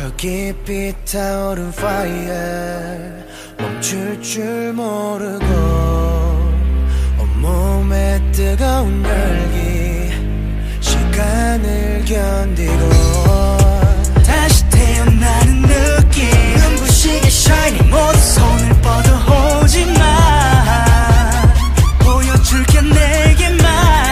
저 깊이 타오른 fire 멈출 줄 모르고 온몸에 뜨거운 열기 시간을 견디고 다시 태어나는 느낌 눈부시게 shining 모두 손을 뻗어오지마 보여줄게 내게만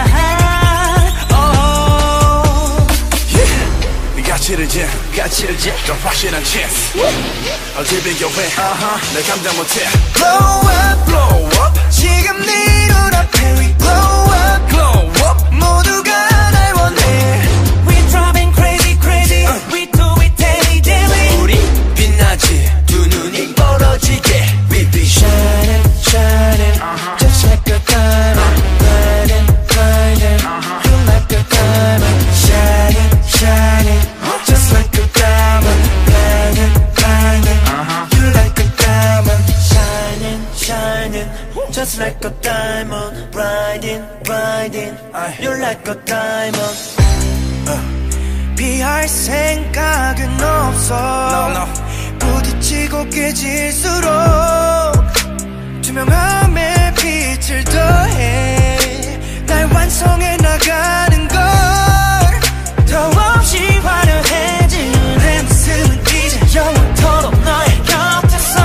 가치를 재 더 확실한 chance 어딜 비교해 내 감당 못해 Blow up, blow up 지금 네 눈앞에 we glow up, glow up 모두가 날 원해 We driving crazy, crazy We do it daily, daily 우리 빛나지 두 눈이 멀어지게 We be shining, shining Just like a diamond Blinding, blinding You like a diamond Shining, shining Just like a diamond, blinding, blinding You like a diamond, shining, shining Just like a diamond, blinding, blinding You like a diamond 피할 생각은 없어 부딪히고 깨질수록 투명함에 빛을 더해 날 완성해 나가는 걸 더없이 화려해진 내 모습은 이제 영원토록 너의 곁에서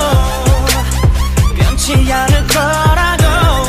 변치 않을 거라고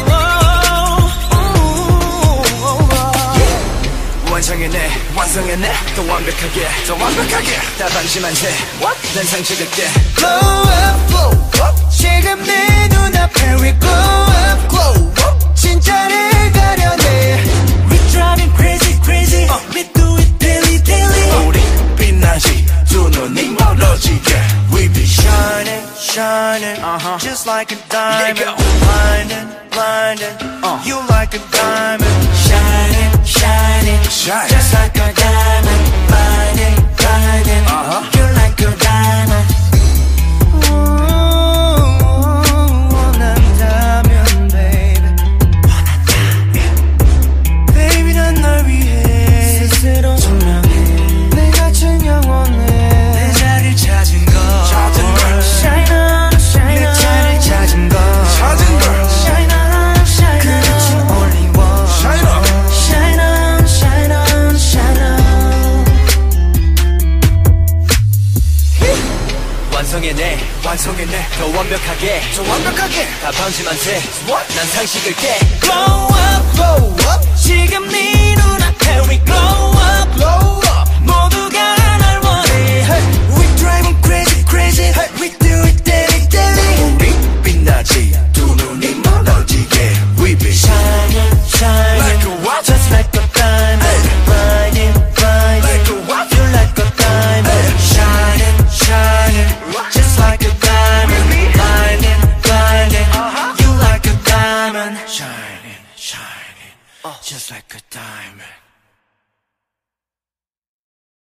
완성해내 더 완벽하게 다 방심한 채 난 상처될게 Glow up, glow up 지금 네 눈앞에 we glow up, glow up 진짜를 가려내 We driving crazy, crazy We do it daily, daily 우리 빛나지 두 눈이 멀어지게 We be shining, shining Just like a diamond Blinding, blinding You like a diamond Shining, shining Just like a diamond Blinding, blinding You like a diamond 원한다면 baby Baby 난 널 위해 스스로 증명해 내가 증명원해 내 자리를 찾은 걸 Shine on, shine on 내 자리를 찾은 걸 Shine on, shine on 그렇지 only one Shine on, shine on, shine on, shine on 완성해내 더 완벽하게 다 방심한 채 난 상식을 깨 Glow up, glow up 지금 네 눈앞에 we glow up, glow up 모두가 날 원해 We drive crazy, crazy We do it daily, daily 우리 빛나지 두 눈이 멀어지게 We be shining, shining Like a what? Just like a diamond Blinding, blinding Like a what? You like a diamond Shining, shining Just like a diamond Blinding, blinding You like a diamond Shining, shining Just like a diamond